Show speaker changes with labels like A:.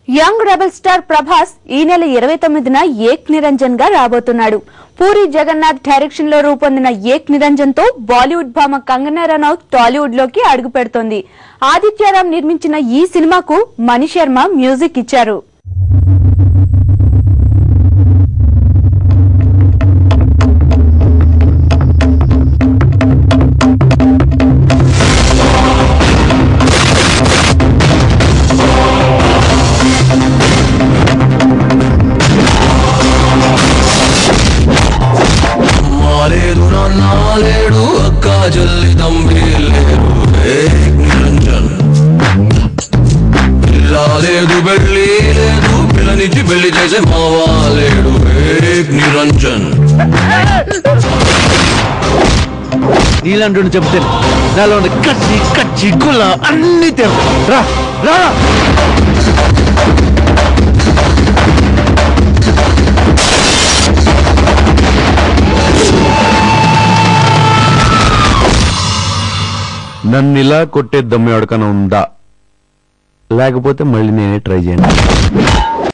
A: Young rebel star Prabhas ఈ నెల 29న ఏక్ నిరంజన్ గా రాబోతున్నాడు. పూరి జగన్నాథ్ డైరెక్షన్ లో రూపొందిన ఏక్ నిరంజన్ తో బాలీవుడ్ భామ కంగనా రనౌత్ టాలీవుడ్ లోకి అడుగు పెడుతోంది. ఆదిత్యరామ్ నిర్మించిన ఈ సినిమాకు మణి శర్మ మ్యూజిక్ ఇచ్చారు.
B: నాలేడు అక్క జల్లి తంబి లేరు ఏక్ నిరంజన్ లేదు బెళ్ళి లేదు పిల్లనిచ్చి పెళ్లి చేసే మావా లేడు ఏక్ నిరంజన్.
C: నీలంటూ చెప్తే నాలో కచ్చి కచ్చి గుల్ల అన్ని రా రా నన్నిలా కొట్టే దమ్ము ఎవరికైనా ఉందా? లేకపోతే మళ్ళీ నేనే ట్రై చేయండి.